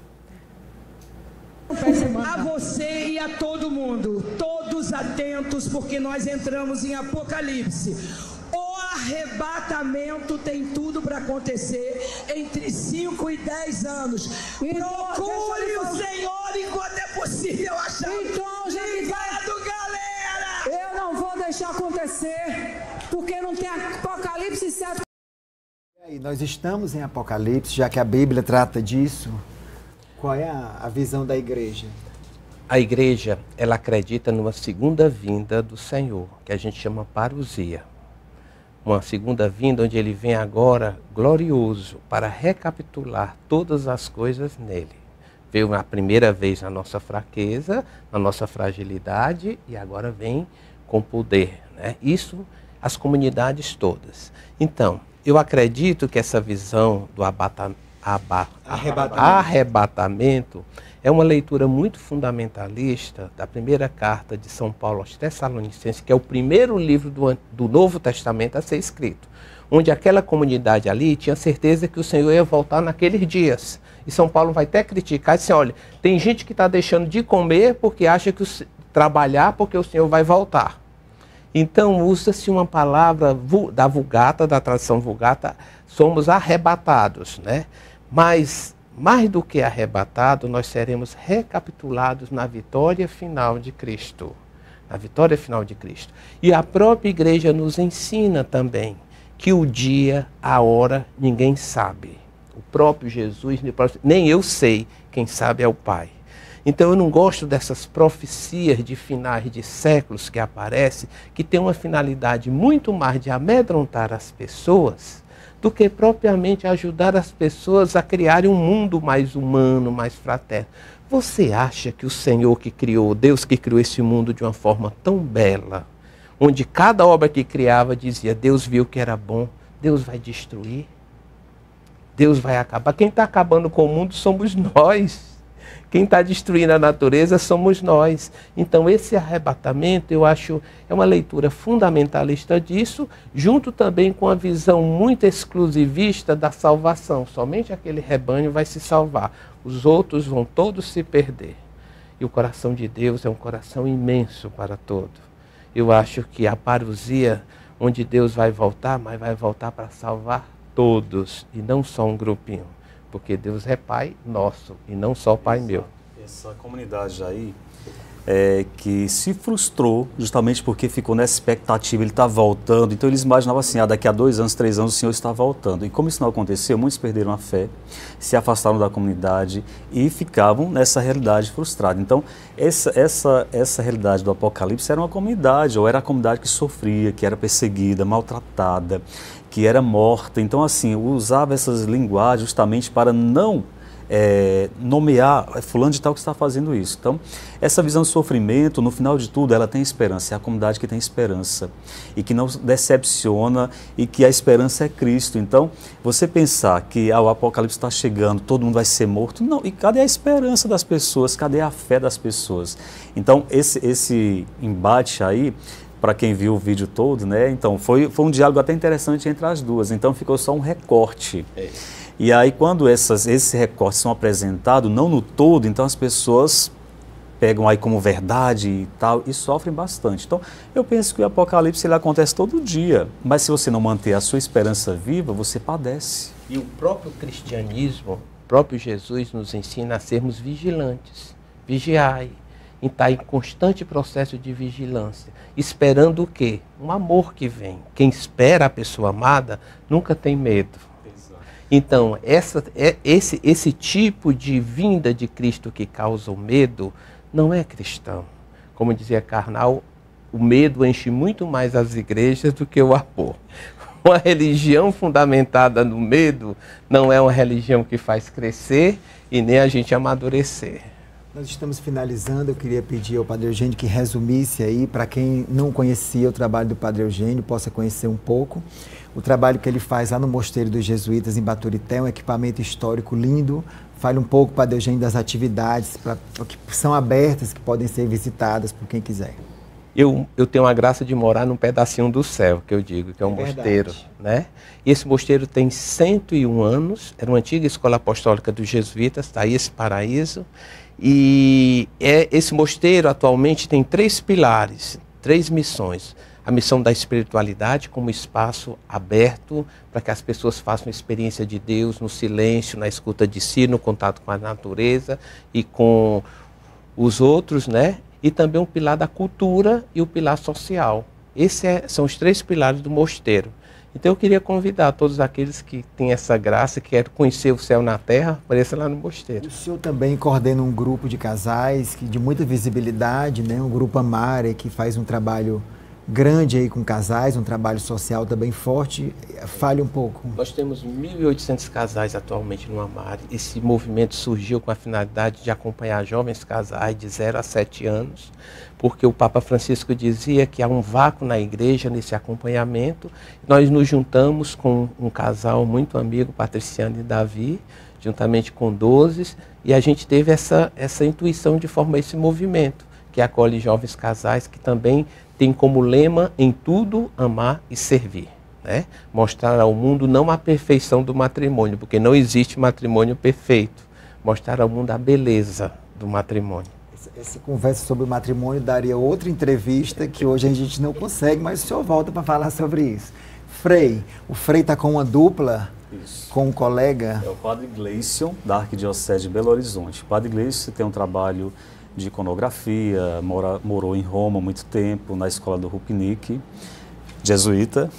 A você e a todo mundo, todos atentos, porque nós entramos em Apocalipse. O arrebatamento tem tudo para acontecer entre cinco e dez anos. Procure o Senhor enquanto é possível achar. Então, gente, ligado, galera! Eu não vou deixar acontecer, porque não tem Apocalipse certo. E aí, nós estamos em Apocalipse, já que a Bíblia trata disso. Qual é a, a visão da igreja? A igreja, ela acredita numa segunda vinda do Senhor, que a gente chama parousia. Uma segunda vinda onde ele vem agora glorioso para recapitular todas as coisas nele. Veio a primeira vez na nossa fraqueza, na nossa fragilidade, e agora vem com poder, né? Isso, as comunidades todas. Então, eu acredito que essa visão do abata, aba, Arrebatamento. arrebatamento é uma leitura muito fundamentalista da primeira carta de São Paulo aos Tessalonicenses, que é o primeiro livro do, do Novo Testamento a ser escrito, onde aquela comunidade ali tinha certeza que o Senhor ia voltar naqueles dias. E São Paulo vai até criticar e dizer, olha, tem gente que está deixando de comer porque acha que o, trabalhar porque o Senhor vai voltar. Então usa-se uma palavra da Vulgata, da tradição Vulgata, somos arrebatados, né? Mas mais do que arrebatado, nós seremos recapitulados na vitória final de Cristo. Na vitória final de Cristo. E a própria igreja nos ensina também que o dia, a hora, ninguém sabe. O próprio Jesus, nem eu sei, quem sabe é o Pai. Então eu não gosto dessas profecias de finais de séculos que aparecem, que tem uma finalidade muito mais de amedrontar as pessoas, do que propriamente ajudar as pessoas a criarem um mundo mais humano, mais fraterno. Você acha que o Senhor que criou, Deus que criou esse mundo de uma forma tão bela, onde cada obra que criava dizia, Deus viu que era bom, Deus vai destruir? Deus vai acabar? Quem está acabando com o mundo somos nós. Quem está destruindo a natureza somos nós. Então esse arrebatamento, eu acho, é uma leitura fundamentalista disso, junto também com a visão muito exclusivista da salvação. Somente aquele rebanho vai se salvar. Os outros vão todos se perder. E o coração de Deus é um coração imenso para todo. Eu acho que a parousia, onde Deus vai voltar, mas vai voltar para salvar todos, e não só um grupinho. Porque Deus é Pai nosso e não só Pai meu. Essa comunidade aí é, que se frustrou justamente porque ficou nessa expectativa, ele está voltando. Então eles imaginavam assim, ah, daqui a dois anos, três anos o Senhor está voltando. E como isso não aconteceu, muitos perderam a fé, se afastaram da comunidade e ficavam nessa realidade frustrada. Então essa, essa, essa realidade do Apocalipse era uma comunidade, ou era a comunidade que sofria, que era perseguida, maltratada, que era morta. Então, assim, usava essas linguagens justamente para não é, nomear fulano de tal que está fazendo isso. Então, essa visão de sofrimento, no final de tudo, ela tem esperança. É a comunidade que tem esperança e que não decepciona e que a esperança é Cristo. Então, você pensar que ah, o Apocalipse está chegando, todo mundo vai ser morto, não. E cadê a esperança das pessoas? Cadê a fé das pessoas? Então, esse, esse embate aí, para quem viu o vídeo todo, né? Então, foi, foi um diálogo até interessante entre as duas. Então, ficou só um recorte. É. E aí, quando essas, esses recortes são apresentados, não no todo, então as pessoas pegam aí como verdade e tal, e sofrem bastante. Então, eu penso que o Apocalipse ele acontece todo dia. Mas se você não manter a sua esperança viva, você padece. E o próprio cristianismo, o próprio Jesus nos ensina a sermos vigilantes. Vigiai. E está em constante processo de vigilância, esperando o quê? Um amor que vem. Quem espera a pessoa amada nunca tem medo. Exato. Então, essa, é, esse, esse tipo de vinda de Cristo que causa o medo não é cristão. Como dizia Karnal, o medo enche muito mais as igrejas do que o amor. Uma religião fundamentada no medo não é uma religião que faz crescer e nem a gente amadurecer. Nós estamos finalizando, eu queria pedir ao Padre Eugênio que resumisse aí, para quem não conhecia o trabalho do Padre Eugênio, possa conhecer um pouco. O trabalho que ele faz lá no Mosteiro dos Jesuítas, em Baturité, um equipamento histórico lindo. Fale um pouco, Padre Eugênio, das atividades pra, que são abertas, que podem ser visitadas por quem quiser. Eu, eu tenho a graça de morar num pedacinho do céu, que eu digo, que é um é mosteiro, né? E esse mosteiro tem cento e um anos, era uma antiga escola apostólica dos jesuítas, está aí esse paraíso. E é, esse mosteiro atualmente tem três pilares, três missões. A missão da espiritualidade como espaço aberto para que as pessoas façam experiência de Deus no silêncio, na escuta de si, no contato com a natureza e com os outros, né? E também um pilar da cultura e o pilar social. Esses é, são os três pilares do mosteiro. Então eu queria convidar todos aqueles que têm essa graça, que querem conhecer o céu na terra, apareça lá no mosteiro. O senhor também coordena um grupo de casais que, de muita visibilidade, né? Um grupo Amare, que faz um trabalho grande aí com casais, um trabalho social também forte. Fale um pouco. Nós temos mil e oitocentos casais atualmente no Amare. Esse movimento surgiu com a finalidade de acompanhar jovens casais de zero a sete anos, porque o Papa Francisco dizia que há um vácuo na igreja nesse acompanhamento. Nós nos juntamos com um casal muito amigo, Patriciano e Davi, juntamente com doze, e a gente teve essa, essa intuição de formar esse movimento, que acolhe jovens casais que também tem como lema em tudo amar e servir, né? Mostrar ao mundo não a perfeição do matrimônio, porque não existe matrimônio perfeito. Mostrar ao mundo a beleza do matrimônio. Essa, essa conversa sobre o matrimônio daria outra entrevista que hoje a gente não consegue, mas o senhor volta para falar sobre isso. Frei, o Frei está com uma dupla, isso, com um colega. É o Padre Gleison, da Arquidiocese de Belo Horizonte. O Padre Gleison tem um trabalho de iconografia, mora, morou em Roma há muito tempo, na escola do Rupnik, jesuíta.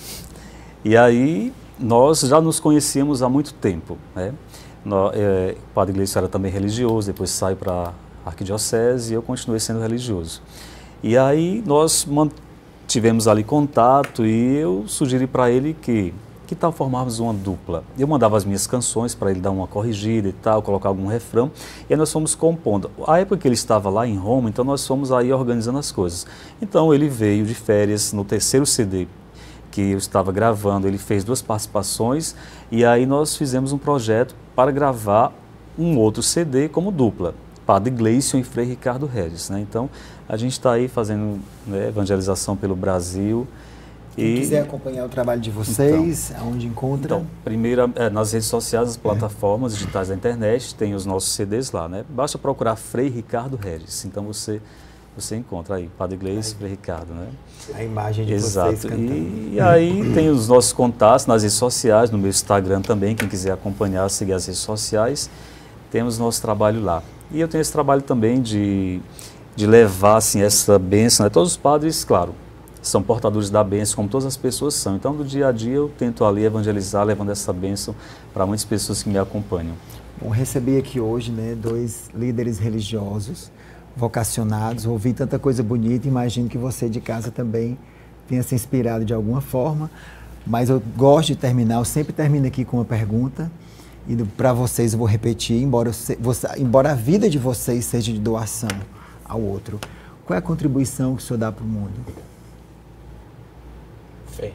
E aí nós já nos conhecíamos há muito tempo, né? No, é, o Padre Gleison era também religioso, depois saiu para a Arquidiocese e eu continuei sendo religioso. E aí nós tivemos ali contato e eu sugeri para ele que que tal formarmos uma dupla? Eu mandava as minhas canções para ele dar uma corrigida e tal, colocar algum refrão, e aí nós fomos compondo. A época que ele estava lá em Roma, então nós fomos aí organizando as coisas. Então ele veio de férias no terceiro C D que eu estava gravando, ele fez duas participações, e aí nós fizemos um projeto para gravar um outro C D como dupla, Padre Gleison e Frei Ricardo Regis, né? Então a gente está aí fazendo, né, evangelização pelo Brasil. Quem e... quiser acompanhar o trabalho de vocês, então, aonde encontra? Então, primeiro, é, nas redes sociais, as plataformas é. digitais da internet, tem os nossos C Ds lá, né? Basta procurar Frei Ricardo Regis, então você, você encontra aí, Padre Gleison e Frei Ricardo, né? A imagem de Exato. vocês cantando. E, e aí tem os nossos contatos nas redes sociais, no meu Instagram também, quem quiser acompanhar, seguir as redes sociais, temos nosso trabalho lá. E eu tenho esse trabalho também de, de levar, assim, essa bênção, né? Todos os padres, claro, são portadores da bênção, como todas as pessoas são. Então, no dia a dia, eu tento ali evangelizar, levando essa bênção para muitas pessoas que me acompanham. Bom, recebi aqui hoje, né, dois líderes religiosos, vocacionados, ouvi tanta coisa bonita, imagino que você de casa também tenha se inspirado de alguma forma, mas eu gosto de terminar, eu sempre termino aqui com uma pergunta, e para vocês eu vou repetir, embora, você, embora a vida de vocês seja de doação ao outro, qual é a contribuição que o senhor dá para o mundo? Fé.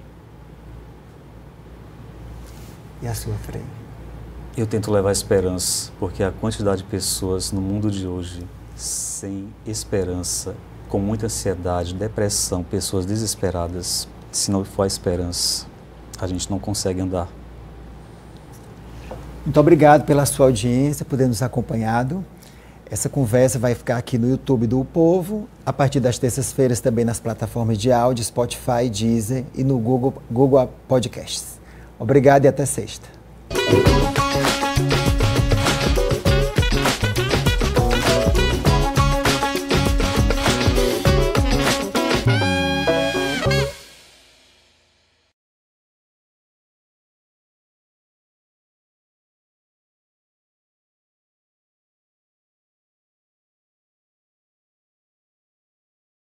E a sua, Frei? Eu tento levar esperança, porque a quantidade de pessoas no mundo de hoje sem esperança, com muita ansiedade, depressão, pessoas desesperadas, se não for a esperança, a gente não consegue andar. Muito obrigado pela sua audiência, por ter nos acompanhado. Essa conversa vai ficar aqui no YouTube do O Povo, a partir das terças-feiras também nas plataformas de áudio, Spotify, Deezer e no Google, Google Podcasts. Obrigado e até sexta.